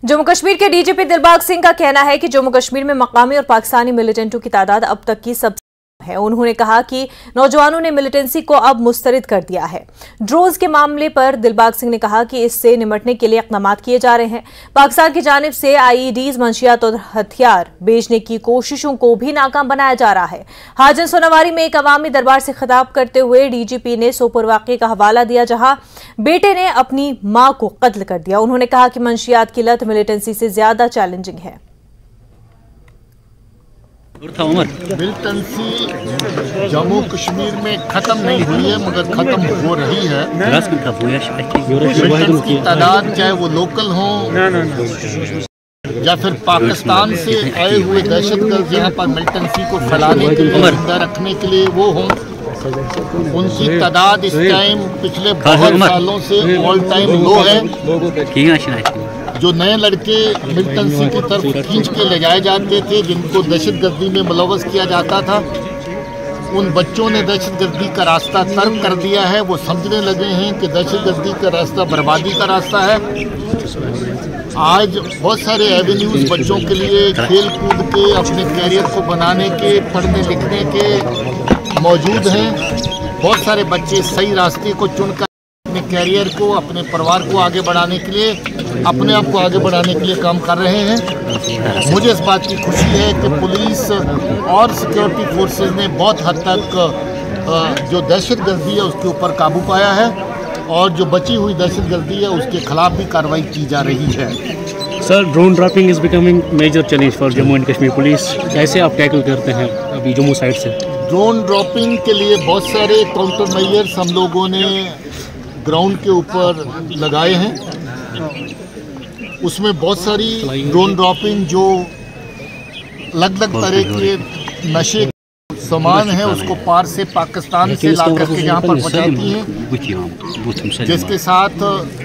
जम्मू कश्मीर के डीजीपी दिलबाग सिंह का कहना है कि जम्मू कश्मीर में मकामी और पाकिस्तानी मिलिटेंटों की तादाद अब तक की सबसे है। उन्होंने कहा कि नौजवानों ने मिलिटेंसी को अब मुस्तरद कर दिया है। ड्रोन्स के मामले पर दिलबाग सिंह ने कहा कि इससे निपटने के लिए इक़दाम किए जा रहे हैं। पाकिस्तान की जानिब से आईईडीज, मंशियात और हथियार बेचने की कोशिशों को भी नाकाम बनाया जा रहा है। हाजन सोनावारी में एक अवामी दरबार से खिताब करते हुए डीजीपी ने सोपुर वाक़े का हवाला दिया, जहां बेटे ने अपनी मां को कत्ल कर दिया। उन्होंने कहा कि मंशियात की लत मिलिटेंसी से ज्यादा चैलेंजिंग है। मिलिटेंसी जम्मू कश्मीर में खत्म नहीं हुई है, मगर खत्म हो रही है। मिलिटेंट्स की तादाद चाहे वो लोकल हो या फिर पाकिस्तान से आए हुए दहशतगर्द यहाँ पर मिलिटेंसी को फैलाने के लिए, जिंदा रखने के लिए वो हों, उनकी तादाद इस टाइम पिछले बहुत सालों से ऑल टाइम लो है। जो नए लड़के मिलिटेंसी की तरफ खींच के ले जाए जाते थे, जिनको दहशतगर्दी में मुलव्वस किया जाता था, उन बच्चों ने दहशतगर्दी का रास्ता तर्क कर दिया है। वो समझने लगे हैं कि दहशतगर्दी का रास्ता बर्बादी का रास्ता है। आज बहुत सारे एवेन्यूज बच्चों के लिए खेल कूद के, अपने कैरियर को बनाने के, पढ़ने लिखने के मौजूद हैं। बहुत सारे बच्चे सही रास्ते को चुनकर अपने कैरियर को, अपने परिवार को आगे बढ़ाने के लिए, अपने आप को आगे बढ़ाने के लिए काम कर रहे हैं। मुझे इस बात की खुशी है कि पुलिस और सिक्योरिटी फोर्सेस ने बहुत हद तक जो दहशतगर्दी है उसके ऊपर काबू पाया है, और जो बची हुई दहशतगर्दी है उसके खिलाफ भी कार्रवाई की जा रही है। Sir, drone dropping is becoming major challenge for Jammu and Kashmir police. कैसे आप टैकल करते हैं अभी जम्मू साइड से? ड्रोन ड्रॉपिंग के लिए बहुत सारे काउंटर मेजर्स हम लोगों ने ग्राउंड के ऊपर लगाए हैं। उसमें बहुत सारी ड्रोन ड्रॉपिंग जो अलग अलग तरह के नशे सामान है उसको पार से पाकिस्तान से ला करके यहाँ पर पहुँचाती हैं, जिसके साथ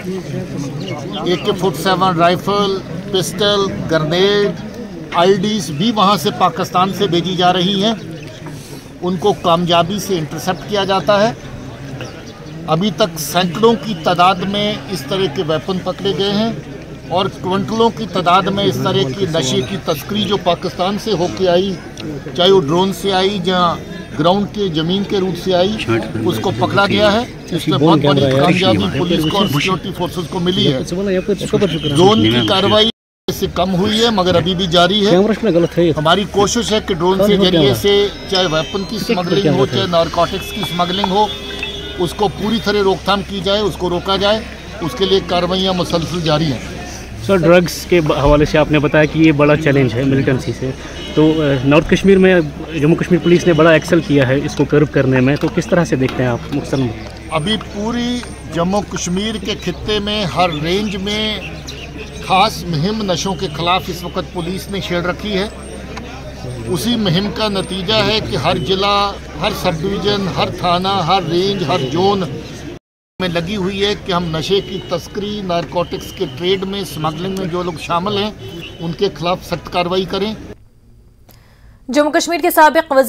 AK-47 rifle, pistol, grenade, IEDs भी वहाँ से पाकिस्तान से भेजी जा रही हैं। उनको कामयाबी से इंटरसेप्ट किया जाता है। अभी तक सैकड़ों की तादाद में इस तरह के वेपन पकड़े गए हैं, और क्विंटलों की तादाद में इस तरह की नशे की तस्करी जो पाकिस्तान से होके आई, चाहे वो ड्रोन से आई या ग्राउंड के ज़मीन के रूट से आई, उसको पकड़ा गया है। इसमें बहुत बड़ी कामयाबी पुलिस को और सिक्योरिटी फोर्सेस को मिली है। ड्रोन की कार्रवाई से कम हुई है, मगर अभी भी जारी है। हमारी कोशिश है कि ड्रोन के जरिए से चाहे वेपन की स्मगलिंग हो, चाहे नारकोटिक्स की स्मगलिंग हो, उसको पूरी तरह रोकथाम की जाए, उसको रोका जाए। उसके लिए कार्रवाइयाँ मुसलसल जारी हैं। सर, ड्रग्स के हवाले से आपने बताया कि ये बड़ा चैलेंज है मिलिटेंसी से, तो नॉर्थ कश्मीर में जम्मू कश्मीर पुलिस ने बड़ा एक्सेल किया है इसको कर्व करने में, तो किस तरह से देखते हैं आप मुख्तलिफ? अभी पूरी जम्मू कश्मीर के खित्ते में हर रेंज में खास मुहिम नशों के खिलाफ इस वक्त पुलिस ने छेड़ रखी है। उसी मुहिम का नतीजा है कि हर जिला, हर सब डिवीज़न, हर थाना, हर रेंज, हर जोन में लगी हुई है कि हम नशे की तस्करी, नारकोटिक्स के ट्रेड में, स्मगलिंग में जो लोग शामिल हैं उनके खिलाफ सख्त कार्रवाई करें। जम्मू कश्मीर के साबिक